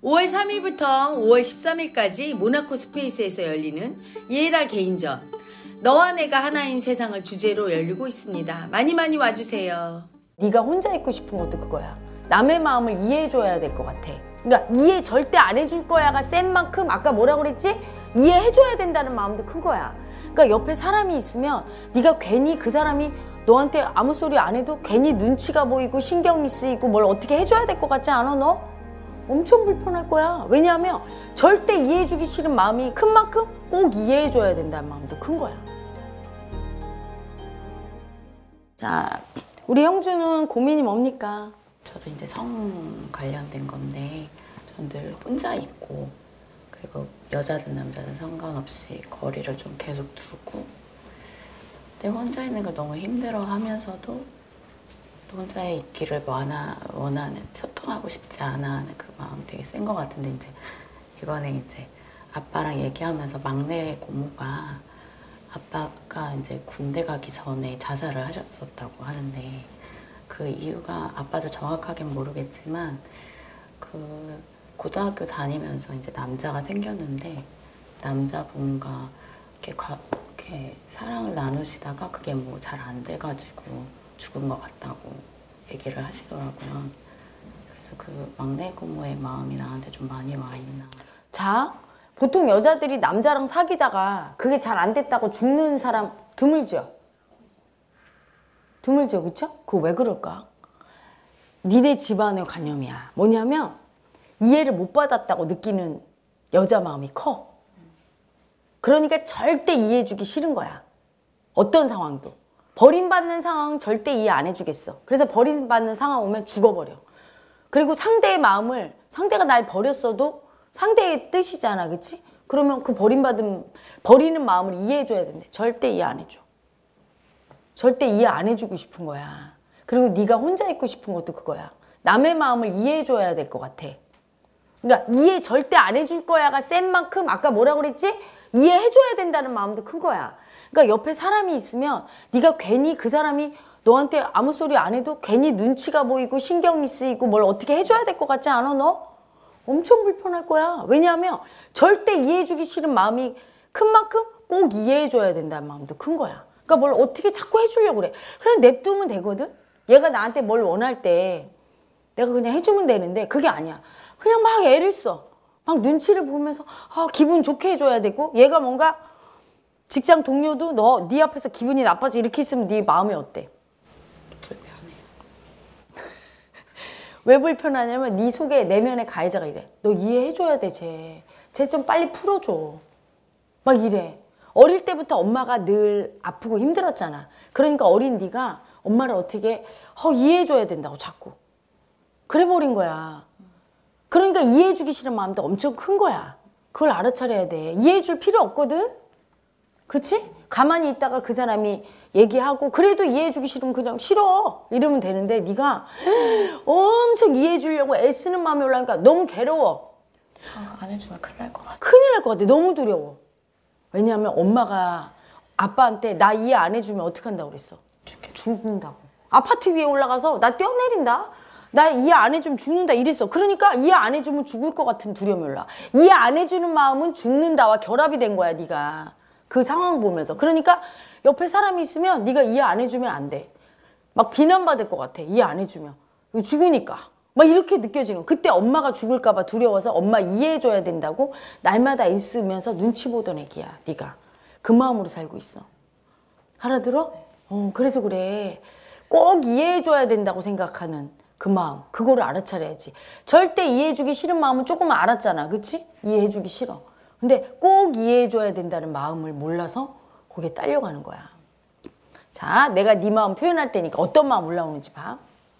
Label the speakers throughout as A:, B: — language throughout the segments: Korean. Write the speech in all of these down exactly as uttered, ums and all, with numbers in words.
A: 오월 삼일부터 오월 십삼일까지 모나코 스페이스에서 열리는 이에라 개인전 너와 내가 하나인 세상을 주제로 열리고 있습니다. 많이 많이 와주세요.
B: 네가 혼자 있고 싶은 것도 그거야. 남의 마음을 이해해줘야 될 것 같아. 그러니까 이해 절대 안 해줄 거야가 센 만큼 아까 뭐라고 그랬지? 이해해줘야 된다는 마음도 큰 거야. 그러니까 옆에 사람이 있으면 네가 괜히 그 사람이 너한테 아무 소리 안 해도 괜히 눈치가 보이고 신경이 쓰이고 뭘 어떻게 해줘야 될 것 같지 않아 너? 엄청 불편할 거야. 왜냐하면 절대 이해해주기 싫은 마음이 큰 만큼 꼭 이해해줘야 된다는 마음도 큰 거야. 자, 우리 형주는 고민이 뭡니까?
C: 저도 이제 성 관련된 건데 전 늘 혼자 있고 그리고 여자든 남자든 상관없이 거리를 좀 계속 두고 근데 혼자 있는 걸 너무 힘들어 하면서도 혼자 있기를 원하, 원하는, 소통하고 싶지 않아 하는 그 마음이 되게 센 것 같은데 이제 이번에 이제 아빠랑 얘기하면서 막내 고모가 아빠가 이제 군대 가기 전에 자살을 하셨었다고 하는데 그 이유가 아빠도 정확하게 모르겠지만 그 고등학교 다니면서 이제 남자가 생겼는데 남자분과 이렇게, 과, 이렇게 사랑을 나누시다가 그게 뭐 잘 안 돼가지고 죽은 것 같다고 얘기를 하시더라고요. 그래서 그 막내 고모의 마음이 나한테 좀 많이 와 있나.
B: 자, 보통 여자들이 남자랑 사귀다가 그게 잘 안 됐다고 죽는 사람 드물죠? 드물죠, 그쵸? 그거 왜 그럴까? 니네 집안의 관념이야. 뭐냐면 이해를 못 받았다고 느끼는 여자 마음이 커. 그러니까 절대 이해해주기 싫은 거야. 어떤 상황도. 버림받는 상황은 절대 이해 안 해주겠어. 그래서 버림받는 상황 오면 죽어버려. 그리고 상대의 마음을, 상대가 날 버렸어도 상대의 뜻이잖아, 그치? 그러면 그 버림받은, 버리는 마음을 이해해줘야 된대. 절대 이해 안 해줘. 절대 이해 안 해주고 싶은 거야. 그리고 네가 혼자 있고 싶은 것도 그거야. 남의 마음을 이해해줘야 될 것 같아. 그러니까 이해 절대 안 해줄 거야가 센 만큼 아까 뭐라고 그랬지? 이해해줘야 된다는 마음도 큰 거야. 그러니까 옆에 사람이 있으면 네가 괜히 그 사람이 너한테 아무 소리 안 해도 괜히 눈치가 보이고 신경이 쓰이고 뭘 어떻게 해줘야 될 것 같지 않아 너? 엄청 불편할 거야. 왜냐하면 절대 이해해주기 싫은 마음이 큰 만큼 꼭 이해해줘야 된다는 마음도 큰 거야. 그러니까 뭘 어떻게 자꾸 해주려고 그래. 그냥 냅두면 되거든. 얘가 나한테 뭘 원할 때 내가 그냥 해주면 되는데 그게 아니야. 그냥 막 애를 써. 막 눈치를 보면서 아, 기분 좋게 해줘야 되고 얘가 뭔가 직장 동료도 너 네 앞에서 기분이 나빠서 이렇게 있으면 네 마음이 어때?
C: 불편해.
B: 왜 불편하냐면 네 속에 내면의 가해자가 이래. 너 이해해줘야 돼 쟤. 쟤 좀 빨리 풀어줘. 막 이래. 어릴 때부터 엄마가 늘 아프고 힘들었잖아. 그러니까 어린 네가 엄마를 어떻게 어, 이해해줘야 된다고 자꾸. 그래버린 거야. 그러니까 이해해주기 싫은 마음도 엄청 큰 거야. 그걸 알아차려야 돼. 이해해줄 필요 없거든? 그치? 가만히 있다가 그 사람이 얘기하고 그래도 이해해주기 싫으면 그냥 싫어 이러면 되는데 네가 엄청 이해해주려고 애쓰는 마음이 올라오니까 너무 괴로워.
C: 아, 안 해주면 큰일 날 것 같아.
B: 큰일 날 것 같아. 너무 두려워. 왜냐하면 엄마가 아빠한테 나 이해 안 해주면 어떻게 한다고 그랬어?
C: 죽겠다.
B: 죽는다고. 아파트 위에 올라가서 나 뛰어내린다. 나 이해 안 해주면 죽는다 이랬어. 그러니까 이해 안 해주면 죽을 것 같은 두려움이 올라. 이해 안 해주는 마음은 죽는다와 결합이 된 거야 네가. 그 상황 보면서. 그러니까 옆에 사람이 있으면 네가 이해 안 해주면 안 돼. 막 비난받을 것 같아. 이해 안 해주면. 죽으니까. 막 이렇게 느껴지는. 그때 엄마가 죽을까 봐 두려워서 엄마 이해해줘야 된다고 날마다 있으면서 눈치 보던 애기야 네가. 그 마음으로 살고 있어. 알아들어? 어, 그래서 그래. 꼭 이해해줘야 된다고 생각하는 그 마음. 그거를 알아차려야지. 절대 이해해주기 싫은 마음은 조금 알았잖아. 그치? 이해해주기 싫어. 근데 꼭 이해해줘야 된다는 마음을 몰라서 거기에 딸려가는 거야. 자, 내가 네 마음 표현할 테니까 어떤 마음 올라오는지 봐.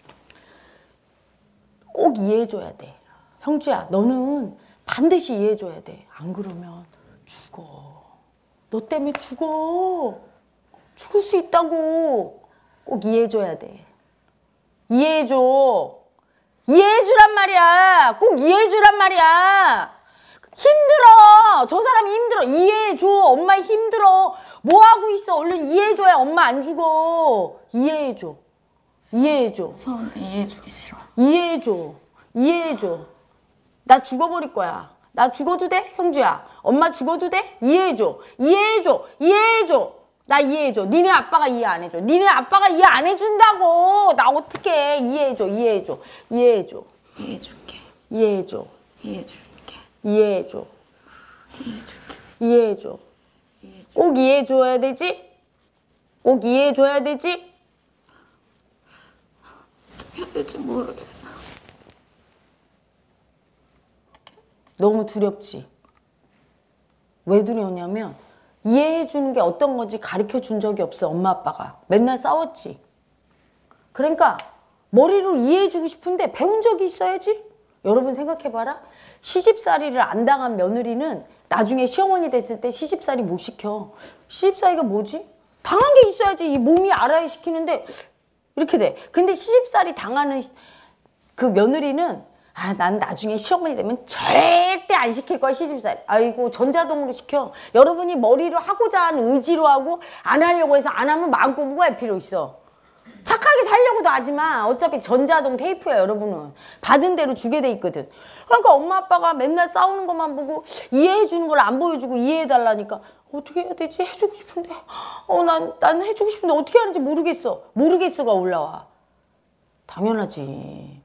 B: 꼭 이해해줘야 돼. 형주야, 너는 반드시 이해해줘야 돼. 안 그러면 죽어. 너 때문에 죽어. 죽을 수 있다고. 꼭 이해해줘야 돼. 이해해줘. 이해해주란 말이야. 꼭 이해해주란 말이야. 힘들어. 저 사람이 힘들어. 이해해줘. 엄마 힘들어. 뭐하고 있어. 얼른 이해해줘야 엄마 안 죽어. 이해해줘. 이해해줘.
C: 무서운데 이해해주기 싫어.
B: 이해해줘. 이해해줘. 나 죽어버릴 거야. 나 죽어도 돼? 형주야. 엄마 죽어도 돼? 이해해줘. 이해해줘. 이해해줘. 나 이해해줘. 니네 아빠가 이해 안 해줘. 니네 아빠가 이해 안 해준다고. 나 어떡해. 이해해줘. 이해해줘. 이해해줘.
C: 이해해줄게.
B: 이해해줘.
C: 이해해줄게.
B: 이해해줘.
C: 이해해줄게.
B: 이해해줘. 꼭 이해해줘야 되지? 꼭 이해해줘야 되지?
C: 어떻게 해야 될지 모르겠어.
B: 너무 두렵지? 왜 두려우냐면 이해해주는 게 어떤 건지 가르쳐준 적이 없어. 엄마 아빠가 맨날 싸웠지. 그러니까 머리로 이해해주고 싶은데 배운 적이 있어야지. 여러분 생각해봐라. 시집살이를 안 당한 며느리는 나중에 시어머니 됐을 때 시집살이 못 시켜. 시집살이가 뭐지? 당한 게 있어야지. 이 몸이 알아야 시키는데 이렇게 돼. 근데 시집살이 당하는 그 며느리는 아, 난 나중에 시어머니 되면 절대 안 시킬 거야, 시집살이. 아이고, 전자동으로 시켜. 여러분이 머리로 하고자 하는 의지로 하고 안 하려고 해서 안 하면 마음고무가 할 필요 있어. 착하게 살려고도 하지만 어차피 전자동 테이프야, 여러분은. 받은 대로 주게 돼 있거든. 그러니까 엄마 아빠가 맨날 싸우는 것만 보고 이해해 주는 걸 안 보여주고 이해해 달라니까 어떻게 해야 되지? 해주고 싶은데 어, 난, 난 해주고 싶은데 어떻게 하는지 모르겠어. 모르겠어가 올라와. 당연하지.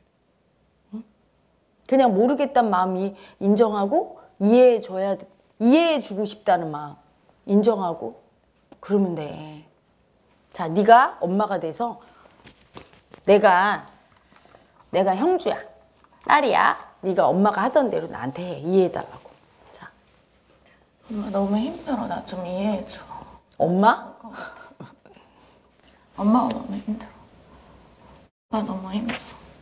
B: 그냥 모르겠다는 마음이 인정하고 이해해줘야 돼. 이해해주고 싶다는 마음 인정하고 그러면 돼. 자, 네가 엄마가 돼서 내가 내가 형주야, 딸이야. 네가 엄마가 하던 대로 나한테 해. 이해해달라고. 자,
C: 엄마 너무 힘들어. 나 좀 이해해줘.
B: 엄마?
C: 엄마가 너무 힘들어. 나 너무 힘들어.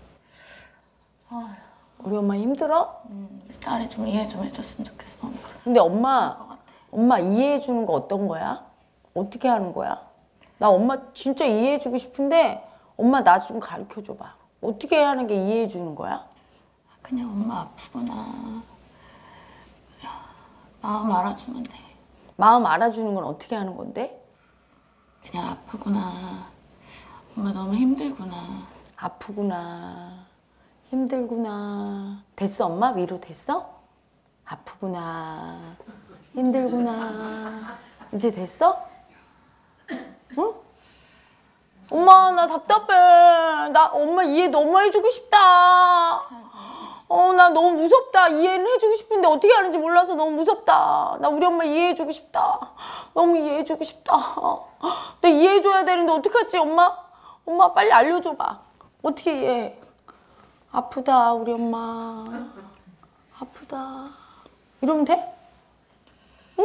C: 아,
B: 우리 엄마 힘들어?
C: 음, 딸이 좀 이해 좀 해줬으면 좋겠어.
B: 근데 엄마 엄마 이해해주는 거 어떤 거야? 어떻게 하는 거야? 나 엄마 진짜 이해해주고 싶은데 엄마 나 좀 가르쳐줘봐. 어떻게 하는 게 이해해주는 거야?
C: 그냥 엄마 아프구나. 마음 알아주면 돼.
B: 마음 알아주는 건 어떻게 하는 건데?
C: 그냥 아프구나. 엄마 너무 힘들구나.
B: 아프구나. 힘들구나. 됐어, 엄마? 위로 됐어? 아프구나. 힘들구나. 이제 됐어? 응? 엄마, 나 답답해. 나 엄마 이해 너무 해주고 싶다. 어, 나 너무 무섭다. 이해는 해주고 싶은데 어떻게 하는지 몰라서 너무 무섭다. 나 우리 엄마 이해해주고 싶다. 너무 이해해주고 싶다. 나 이해해줘야 되는데 어떡하지, 엄마? 엄마 빨리 알려줘봐. 어떻게 이해해? 아프다, 우리 엄마. 아프다. 이러면 돼? 응?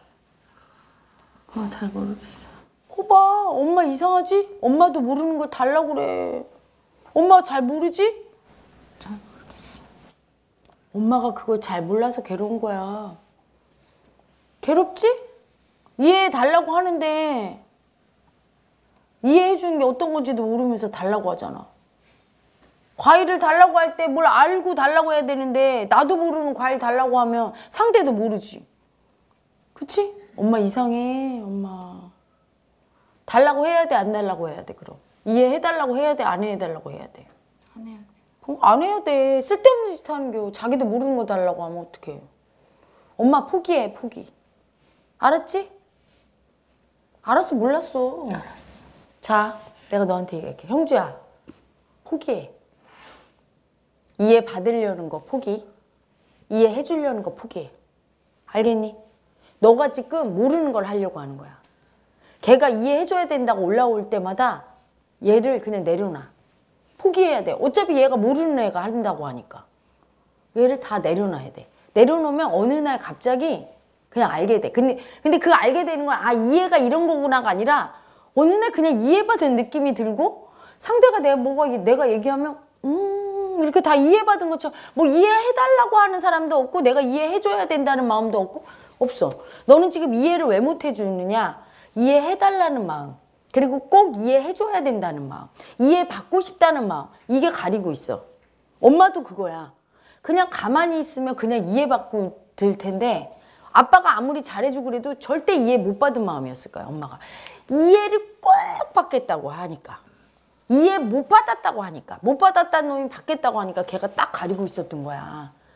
C: 어, 잘 모르겠어.
B: 거봐, 엄마 이상하지? 엄마도 모르는 걸 달라고 그래. 엄마 잘 모르지?
C: 잘 모르겠어.
B: 엄마가 그걸 잘 몰라서 괴로운 거야. 괴롭지? 이해해 달라고 하는데 이해해 주는 게 어떤 건지도 모르면서 달라고 하잖아. 과일을 달라고 할 때 뭘 알고 달라고 해야 되는데 나도 모르는 과일 달라고 하면 상대도 모르지. 그치? 엄마 이상해, 엄마. 달라고 해야 돼, 안 달라고 해야 돼, 그럼? 이해해달라고 해야 돼, 안 해달라고 해야 돼?
C: 안 해야 돼.
B: 그럼 안 해야 돼. 쓸데없는 짓 하는 겨. 자기도 모르는 거 달라고 하면 어떡해. 엄마 포기해, 포기. 알았지? 알았어, 몰랐어.
C: 알았어.
B: 자, 내가 너한테 얘기할게. 형주야, 포기해. 이해 받으려는 거 포기. 이해해 주려는 거 포기해. 알겠니? 너가 지금 모르는 걸 하려고 하는 거야. 걔가 이해해 줘야 된다고 올라올 때마다 얘를 그냥 내려놔. 포기해야 돼. 어차피 얘가 모르는 애가 한다고 하니까. 얘를 다 내려놔야 돼. 내려놓으면 어느 날 갑자기 그냥 알게 돼. 근데, 근데 그 알게 되는 건 아, 이해가 이런 거구나가 아니라 어느 날 그냥 이해받은 느낌이 들고 상대가 내가 뭐가 내가 얘기하면 음 이렇게 다 이해받은 것처럼 뭐 이해해달라고 하는 사람도 없고 내가 이해해줘야 된다는 마음도 없고 없어. 너는 지금 이해를 왜 못 해주느냐? 이해해달라는 마음 그리고 꼭 이해해줘야 된다는 마음 이해받고 싶다는 마음 이게 가리고 있어. 엄마도 그거야. 그냥 가만히 있으면 그냥 이해받고 들 텐데 아빠가 아무리 잘해주고 그래도 절대 이해 못 받은 마음이었을 거야. 엄마가 이해를 꼭 받겠다고 하니까 이해 못 받았다고 하니까 못 받았다는 놈이 받겠다고 하니까 걔가 딱 가리고 있었던 거야.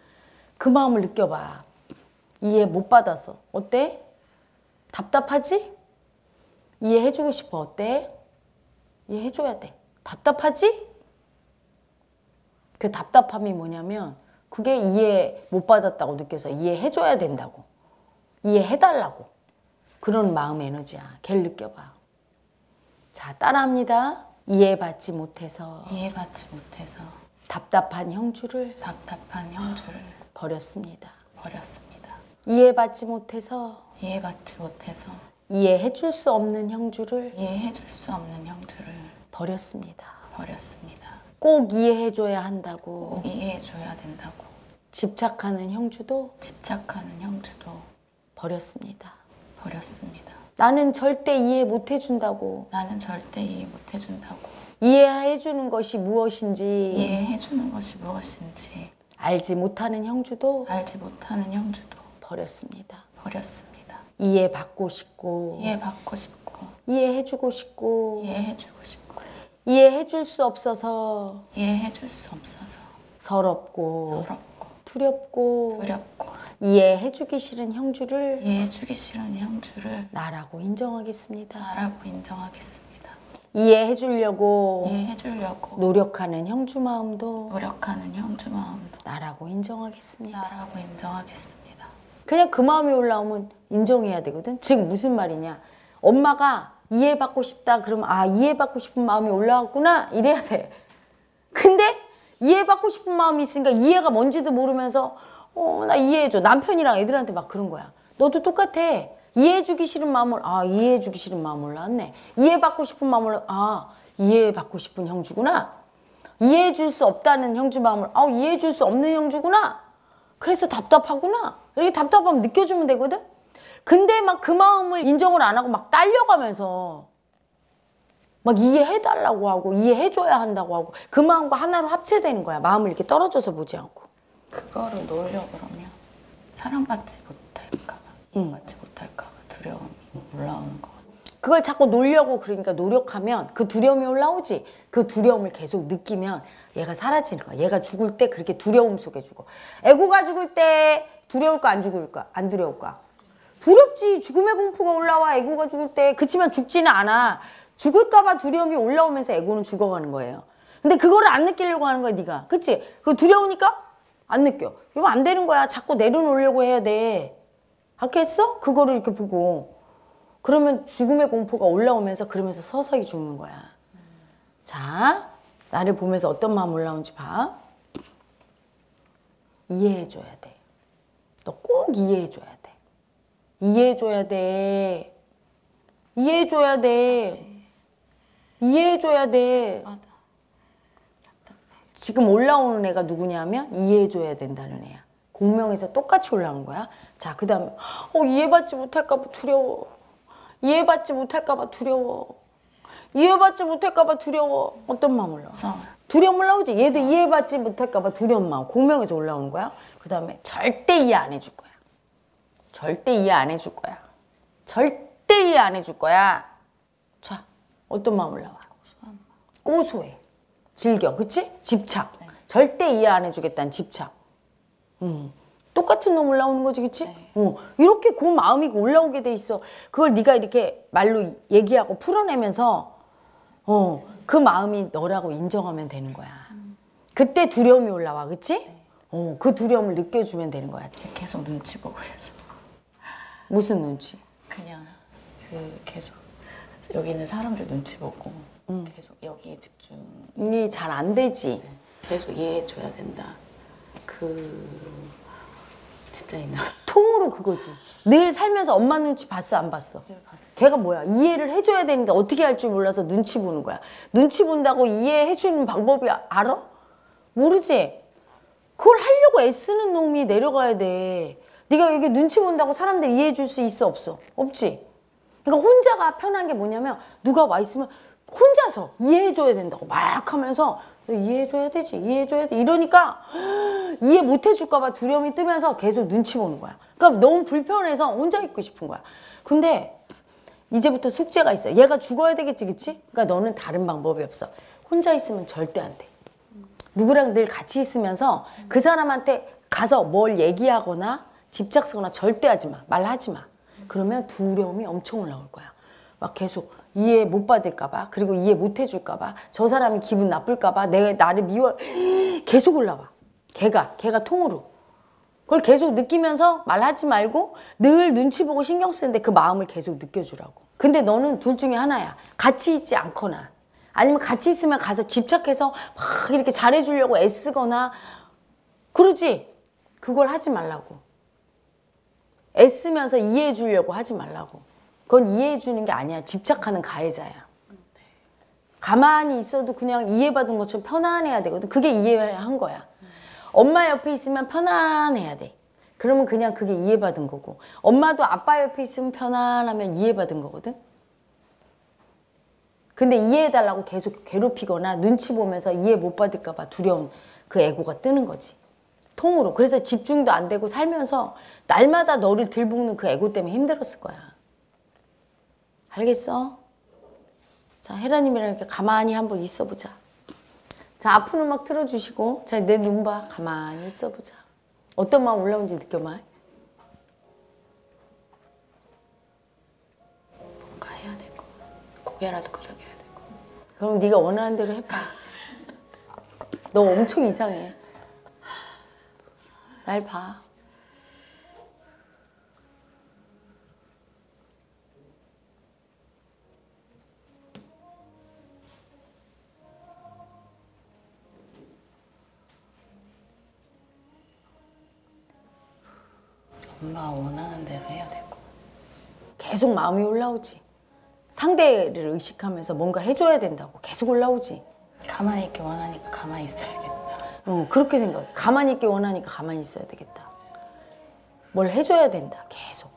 B: 그 마음을 느껴봐. 이해 못 받아서. 어때? 답답하지? 이해해주고 싶어. 어때? 이해해줘야 돼. 답답하지? 그 답답함이 뭐냐면 그게 이해 못 받았다고 느껴서 이해해줘야 된다고. 이해해달라고. 그런 마음의 에너지야. 걔를 느껴봐. 자, 따라합니다. 이해받지 못해서
C: 이해받지 못해서
B: 답답한 형주를
C: 답답한 형주를
B: 버렸습니다.
C: 버렸습니다.
B: 이해받지 못해서
C: 이해받지 못해서
B: 이해해줄 수 없는 형주를
C: 이해해줄 수 없는 형주를
B: 버렸습니다.
C: 버렸습니다.
B: 꼭 이해해줘야 한다고
C: 꼭 이해해줘야 된다고
B: 집착하는 형주도
C: 집착하는 형주도
B: 버렸습니다.
C: 버렸습니다.
B: 나는 절대 이해 못해준다고
C: 나는 절대 이해 못해준다고
B: 이해해주는 것이 무엇인지
C: 이해해주는 것이 무엇인지
B: 알지 못하는 형주도
C: 알지 못하는 형주도
B: 버렸습니다.
C: 버렸습니다.
B: 이해받고 싶고
C: 이해받고 싶고
B: 이해해주고 싶고
C: 이해해주고 싶고
B: 이해해줄 수 없어서
C: 이해해줄 수 없어서
B: 서럽고
C: 서럽고
B: 두렵고
C: 두렵고
B: 이해해주기 싫은 형주를
C: 이해해주기 싫은 형주를
B: 나라고 인정하겠습니다.
C: 나라고 인정하겠습니다.
B: 이해해주려고
C: 이해해주려고
B: 노력하는 형주 마음도
C: 노력하는 형주 마음도
B: 나라고 인정하겠습니다.
C: 나라고 인정하겠습니다.
B: 그냥 그 마음이 올라오면 인정해야 되거든. 지금 무슨 말이냐. 엄마가 이해받고 싶다 그러면 아 이해받고 싶은 마음이 올라왔구나 이래야 돼. 근데 이해받고 싶은 마음이 있으니까 이해가 뭔지도 모르면서 어 나 이해해줘. 남편이랑 애들한테 막 그런 거야. 너도 똑같아. 이해해주기 싫은 마음을 아 이해해주기 싫은 마음 올라왔네. 이해받고 싶은 마음을 아 이해받고 싶은 형주구나. 이해해줄 수 없다는 형주 마음을 아 이해해줄 수 없는 형주구나. 그래서 답답하구나. 이렇게 답답하면 느껴주면 되거든. 근데 막 그 마음을 인정을 안 하고 막 딸려가면서 막 이해해달라고 하고 이해해줘야 한다고 하고 그 마음과 하나로 합체되는 거야. 마음을 이렇게 떨어져서 보지 않고.
C: 그거를 놓으려고 그러면 사랑받지 못할까봐 이해받지 못할까봐 두려움이 올라오는 거 같아.
B: 그걸 자꾸 놓으려고 그러니까 노력하면 그 두려움이 올라오지. 그 두려움을 계속 느끼면 얘가 사라지는 거야. 얘가 죽을 때 그렇게 두려움 속에 죽어. 애고가 죽을 때 두려울까 안 죽을까? 안 두려울까? 두렵지. 죽음의 공포가 올라와 애고가 죽을 때. 그치만 죽지는 않아. 죽을까 봐 두려움이 올라오면서 애고는 죽어가는 거예요. 근데 그거를 안 느끼려고 하는 거야 네가. 그치? 그거 두려우니까 안 느껴. 이러면 안 되는 거야. 자꾸 내려놓으려고 해야 돼. 알겠어? 그거를 이렇게 보고. 그러면 죽음의 공포가 올라오면서 그러면서 서서히 죽는 거야. 자, 나를 보면서 어떤 마음 올라오는지 봐. 이해해줘야 돼. 너 꼭 이해해줘야 돼. 이해해줘야 돼. 이해해줘야 돼. 이해해줘야 돼.
C: 맞아.
B: 지금 올라오는 애가 누구냐면 이해해줘야 된다는 애야. 공명에서 똑같이 올라오는 거야. 자, 그 다음에 어, 이해받지 못할까 봐 두려워. 이해받지 못할까 봐 두려워. 이해받지 못할까 봐 두려워. 어떤 마음 올라와?
C: 무서워.
B: 두려움 올라오지. 얘도 이해받지 못할까 봐 두려운 마음. 공명에서 올라오는 거야. 그 다음에 절대 이해 안 해줄 거야. 절대 이해 안 해줄 거야. 절대 이해 안 해줄 거야. 자, 어떤 마음 올라와?
C: 고소한 마음.
B: 고소해. 즐겨. 그치? 집착. 네. 절대 이해 안 해주겠다는 집착. 음. 똑같은 놈 올라오는 거지, 그치?
C: 네.
B: 어, 이렇게 그 마음이 올라오게 돼 있어. 그걸 네가 이렇게 말로 얘기하고 풀어내면서 어, 그 마음이 너라고 인정하면 되는 거야. 음. 그때 두려움이 올라와, 그치? 네. 어, 그 두려움을 느껴주면 되는 거야.
C: 계속 눈치 보고 해서.
B: 무슨 눈치?
C: 그냥 그 계속 여기 있는 사람들 눈치 보고 음. 계속 여기에 집중이
B: 잘 안 되지.
C: 계속 이해해줘야 된다. 그 진짜 있나?
B: 통으로 그거지. 늘 살면서 엄마 눈치 봤어 안 봤어?
C: 네, 봤어.
B: 걔가 뭐야? 이해를 해줘야 되는데 어떻게 할 줄 몰라서 눈치 보는 거야. 눈치 본다고 이해해주는 방법이 알아? 모르지? 그걸 하려고 애쓰는 놈이 내려가야 돼. 네가 여기 눈치 본다고 사람들 이해해줄 수 있어 없어? 없지? 그러니까 혼자가 편한 게 뭐냐면 누가 와 있으면 혼자서 이해해줘야 된다고 막 하면서 너 이해해줘야 되지 이해해줘야 돼 이러니까 이해 못해줄까 봐 두려움이 뜨면서 계속 눈치 보는 거야. 그러니까 너무 불편해서 혼자 있고 싶은 거야. 근데 이제부터 숙제가 있어. 얘가 죽어야 되겠지 그치? 그러니까 너는 다른 방법이 없어. 혼자 있으면 절대 안 돼. 누구랑 늘 같이 있으면서 그 사람한테 가서 뭘 얘기하거나 집착하거나 절대 하지 마. 말하지 마. 그러면 두려움이 엄청 올라올 거야. 막 계속 이해 못 받을까 봐, 그리고 이해 못 해줄까 봐, 저 사람이 기분 나쁠까 봐, 내가 나를 미워, 계속 올라와. 걔가, 걔가 통으로. 그걸 계속 느끼면서 말하지 말고 늘 눈치 보고 신경 쓰는데 그 마음을 계속 느껴주라고. 근데 너는 둘 중에 하나야. 같이 있지 않거나 아니면 같이 있으면 가서 집착해서 막 이렇게 잘해주려고 애쓰거나 그러지. 그걸 하지 말라고. 애쓰면서 이해해 주려고 하지 말라고. 그건 이해해 주는 게 아니야. 집착하는 가해자야. 가만히 있어도 그냥 이해받은 것처럼 편안해야 되거든. 그게 이해한 거야. 엄마 옆에 있으면 편안해야 돼. 그러면 그냥 그게 이해받은 거고, 엄마도 아빠 옆에 있으면 편안하면 이해받은 거거든. 근데 이해해달라고 계속 괴롭히거나 눈치 보면서 이해 못 받을까 봐 두려운 그 에고가 뜨는 거지. 통으로. 그래서 집중도 안 되고 살면서 날마다 너를 들볶는 그 에고 때문에 힘들었을 거야. 알겠어? 자, 헤라님이랑 이렇게 가만히 한번 있어보자. 자, 아픈 음악 틀어주시고, 자, 내 눈 봐. 가만히 있어보자. 어떤 마음 올라온지 느껴봐.
C: 뭔가 해야 되고, 고개라도 끄덕여야 되고.
B: 그럼 네가 원하는 대로 해봐. 너 엄청 이상해. 날 봐.
C: 엄마가 원하는 대로 해야 되고.
B: 계속 마음이 올라오지. 상대를 의식하면서 뭔가 해줘야 된다고 계속 올라오지.
C: 가만히 있기 원하니까 가만히 있어야겠다.
B: 어, 그렇게 생각해. 가만히 있기 원하니까 가만히 있어야 되겠다. 뭘 해줘야 된다. 계속.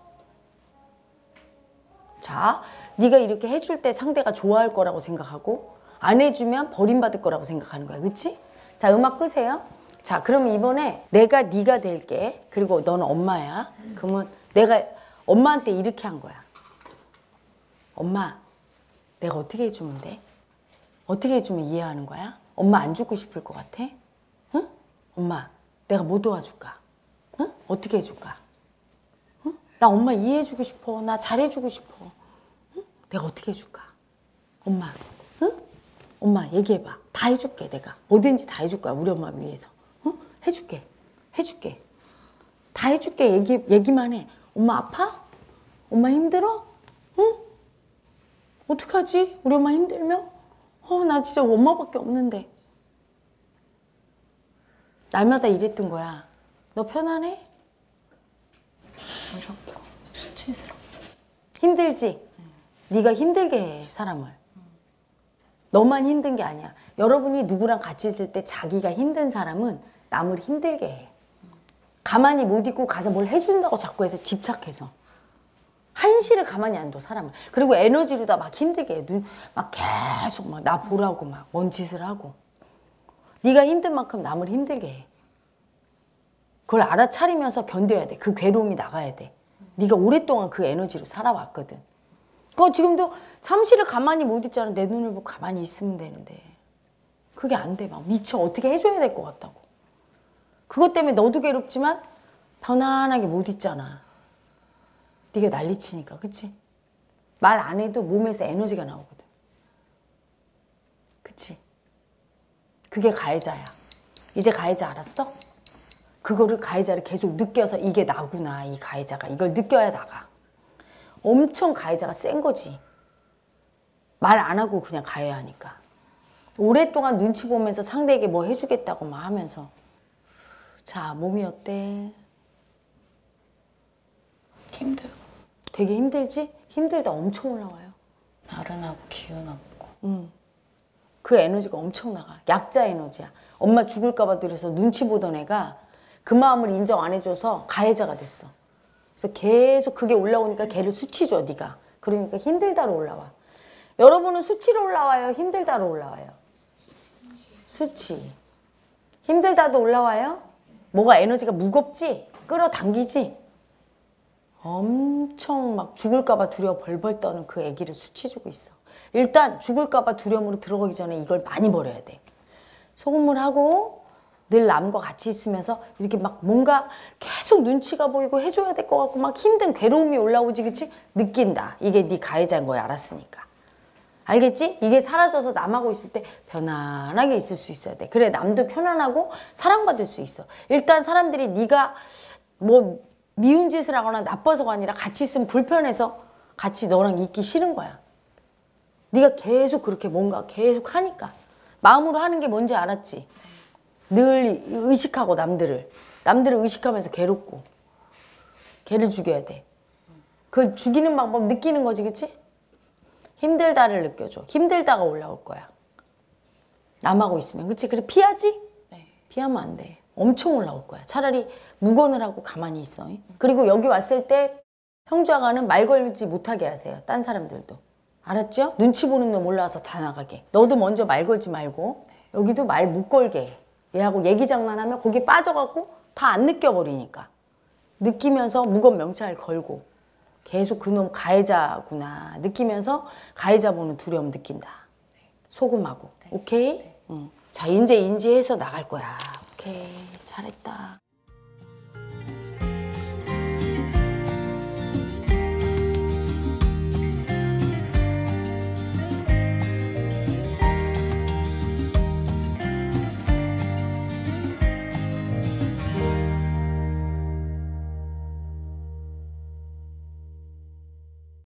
B: 자, 네가 이렇게 해줄 때 상대가 좋아할 거라고 생각하고 안 해주면 버림받을 거라고 생각하는 거야. 그치? 자, 음악 끄세요. 자, 그럼 이번에 내가 네가 될게. 그리고 너는 엄마야. 그러면 내가 엄마한테 이렇게 한 거야. 엄마, 내가 어떻게 해주면 돼? 어떻게 해주면 이해하는 거야? 엄마 안 죽고 싶을 것 같아? 응? 엄마, 내가 뭐 도와줄까? 응? 어떻게 해줄까? 응? 나 엄마 이해해주고 싶어. 나 잘해주고 싶어. 응? 내가 어떻게 해줄까? 엄마, 응? 엄마 얘기해봐. 다 해줄게. 내가 뭐든지 다 해줄 거야. 우리 엄마 위해서. 응? 해줄게. 해줄게. 다 해줄게. 얘기, 얘기만 해. 엄마 아파? 엄마 힘들어? 응? 어떡하지? 우리 엄마 힘들면? 어, 나 진짜 엄마밖에 없는데. 날마다 이랬던 거야. 너 편안해?
C: 두렵고 수치스럽고.
B: 힘들지? 응. 네가 힘들게 해, 사람을. 응. 너만 힘든 게 아니야. 여러분이 누구랑 같이 있을 때 자기가 힘든 사람은 남을 힘들게 해. 응. 가만히 못 있고 가서 뭘 해준다고 자꾸 해서 집착해서. 한시를 가만히 안 둬, 사람은. 그리고 에너지로 다 막 힘들게 해. 눈, 막 계속 막 나 보라고 막 뭔 짓을 하고. 네가 힘든 만큼 남을 힘들게 해. 그걸 알아차리면서 견뎌야 돼. 그 괴로움이 나가야 돼. 네가 오랫동안 그 에너지로 살아왔거든. 그거 지금도 잠시를 가만히 못 있잖아. 내 눈을 보고 가만히 있으면 되는데. 그게 안 돼. 막 미쳐. 어떻게 해줘야 될 것 같다고. 그것 때문에 너도 괴롭지만 편안하게 못 있잖아. 네가 난리치니까. 그치? 말 안 해도 몸에서 에너지가 나오거든. 그치? 그게 가해자야. 이제 가해자 알았어? 그거를 가해자를 계속 느껴서 이게 나구나. 이 가해자가. 이걸 느껴야 나가. 엄청 가해자가 센 거지. 말 안 하고 그냥 가해야 하니까. 오랫동안 눈치 보면서 상대에게 뭐 해주겠다고 막 하면서. 자, 몸이 어때?
C: 힘들어.
B: 되게 힘들지? 힘들다 엄청 올라와요.
C: 나른하고 기운 없고.
B: 응. 그 에너지가 엄청 나가. 약자 에너지야. 엄마 죽을까 봐 들여서 눈치 보던 애가 그 마음을 인정 안 해줘서 가해자가 됐어. 그래서 계속 그게 올라오니까 걔를 수치 줘, 네가. 그러니까 힘들다로 올라와. 여러분은 수치로 올라와요? 힘들다로 올라와요? 수치. 힘들다도 올라와요? 뭐가 에너지가 무겁지? 끌어당기지? 엄청 막 죽을까 봐 두려워 벌벌 떠는 그 애기를 수치 주고 있어. 일단 죽을까 봐 두려움으로 들어가기 전에 이걸 많이 버려야 돼. 소금물 하고 늘 남과 같이 있으면서 이렇게 막 뭔가 계속 눈치가 보이고 해줘야 될 것 같고 막 힘든 괴로움이 올라오지, 그치? 느낀다. 이게 네 가해자인 거야, 알았으니까. 알겠지? 이게 사라져서 남하고 있을 때 편안하게 있을 수 있어야 돼. 그래, 남도 편안하고 사랑받을 수 있어. 일단 사람들이 네가 뭐 미운 짓을 하거나 나빠서가 아니라 같이 있으면 불편해서 같이 너랑 있기 싫은 거야. 네가 계속 그렇게 뭔가 계속 하니까. 마음으로 하는 게 뭔지 알았지? 늘 의식하고 남들을. 남들을 의식하면서 괴롭고. 걔를 죽여야 돼. 그 죽이는 방법 느끼는 거지, 그치? 힘들다를 느껴줘. 힘들다가 올라올 거야. 남하고 있으면. 그치? 그래, 피하지?
C: 네.
B: 피하면 안 돼. 엄청 올라올 거야. 차라리 묵언을 하고 가만히 있어. 그리고 여기 왔을 때 형주아가는 말 걸지 못하게 하세요. 딴 사람들도. 알았죠? 눈치 보는 놈 올라와서 다 나가게. 너도 먼저 말 걸지 말고 여기도 말 못 걸게 해. 얘하고 얘기 장난하면 거기 빠져갖고 다 안 느껴버리니까. 느끼면서 무건 명찰 걸고 계속 그놈 가해자구나 느끼면서 가해자 보는 두려움 느낀다. 소금하고. 오케이? 응. 자, 이제 인지해서 나갈 거야. 오케이, 잘했다.